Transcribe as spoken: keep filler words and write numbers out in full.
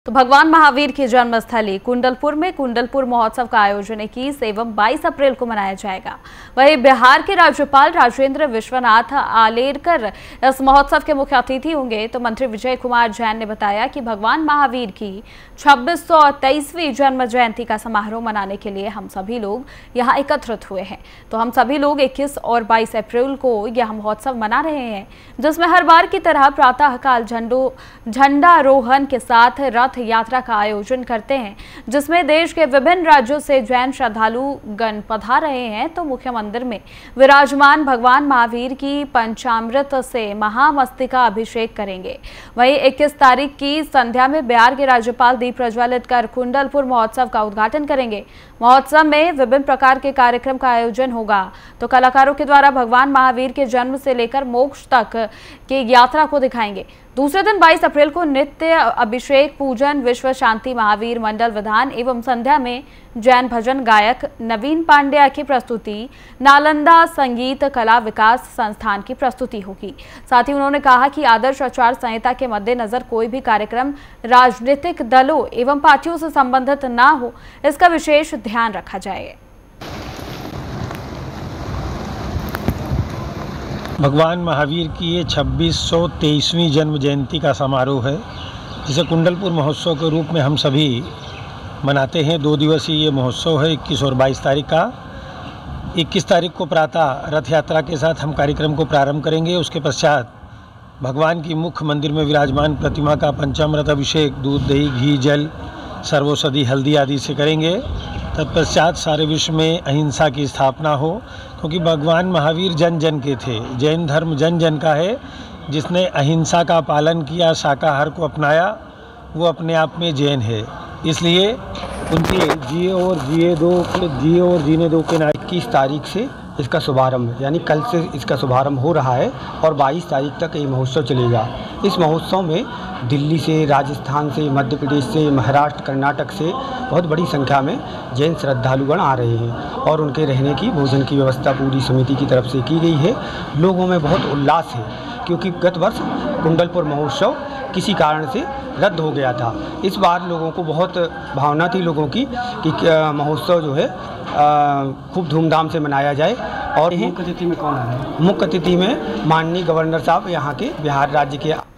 तो भगवान महावीर की जन्मस्थली कुंडलपुर में कुंडलपुर महोत्सव का आयोजन इक्कीस एवं बाईस अप्रैल को मनाया जाएगा। वहीं बिहार के राज्यपाल राजेंद्र विश्वनाथ आलेरकर इस महोत्सव के मुख्य अतिथि होंगे। तो मंत्री विजय कुमार जैन ने बताया कि भगवान महावीर की छब्बीस सौ तेईसवीं जन्म जयंती का समारोह मनाने के लिए हम सभी लोग यहाँ एकत्रित हुए हैं। तो हम सभी लोग इक्कीस और बाईस अप्रैल को यह महोत्सव मना रहे हैं, जिसमें हर बार की तरह प्रातःकाल झंडो झंडारोहण के साथ रथ यात्रा का आयोजन करते हैं, जिसमें देश के विभिन्न राज्यों से जैन श्रद्धालु गण पधार रहे हैं। तो मुख्य मंदिर में विराजमान भगवान महावीर की पंचामृत से महामस्तिका अभिषेक करेंगे। वहीं इक्कीस तारीख की संध्या में बिहार के राज्यपाल दीप प्रज्वलित कर कुंडलपुर महोत्सव का उद्घाटन करेंगे। महोत्सव में विभिन्न प्रकार के कार्यक्रम का आयोजन होगा। तो कलाकारों के द्वारा भगवान महावीर के जन्म से लेकर मोक्ष तक की यात्रा को दिखाएंगे। दूसरे दिन बाईस अप्रैल को नित्य अभिषेक पूजन विश्व शांति महावीर मंडल विधान एवं संध्या में जैन भजन गायक नवीन पांड्या की प्रस्तुति नालंदा संगीत कला विकास संस्थान की प्रस्तुति होगी। साथ ही उन्होंने कहा कि आदर्श आचार संहिता के मद्देनजर कोई भी कार्यक्रम राजनीतिक दलों एवं पार्टियों से संबंधित न हो, इसका विशेष ध्यान रखा जाए। भगवान महावीर की ये छब्बीस सौ तेईसवीं जन्म जयंती का समारोह है, जिसे कुंडलपुर महोत्सव के रूप में हम सभी मनाते हैं। दो दिवसीय ये महोत्सव है, इक्कीस और बाईस तारीख का। इक्कीस तारीख को प्रातः रथ यात्रा के साथ हम कार्यक्रम को प्रारंभ करेंगे। उसके पश्चात भगवान की मुख्य मंदिर में विराजमान प्रतिमा का पंचामृत अभिषेक दूध दही घी जल सर्वौषधि हल्दी आदि से करेंगे। तत्पश्चात सारे विश्व में अहिंसा की स्थापना हो, क्योंकि भगवान महावीर जन जन के थे। जैन धर्म जन जन का है। जिसने अहिंसा का पालन किया, शाकाहार को अपनाया, वो अपने आप में जैन है। इसलिए उनके जिए और जिए दो के जिए और जीने दो के नाम इक्कीस तारीख से इसका शुभारंभ यानी कल से इसका शुभारंभ हो रहा है और बाईस तारीख तक ये महोत्सव चलेगा। इस महोत्सव में दिल्ली से, राजस्थान से, मध्य प्रदेश से, महाराष्ट्र, कर्नाटक से बहुत बड़ी संख्या में जैन श्रद्धालुगण आ रहे हैं और उनके रहने की, भोजन की व्यवस्था पूरी समिति की तरफ से की गई है। लोगों में बहुत उल्लास है, क्योंकि गत वर्ष कुंडलपुर महोत्सव किसी कारण से रद्द हो गया था। इस बार लोगों को बहुत भावना थी लोगों की कि महोत्सव जो है खूब धूमधाम से मनाया जाए। और मुख्य अतिथि में कौन है? मुख्य अतिथि में माननीय गवर्नर साहब यहाँ के बिहार राज्य के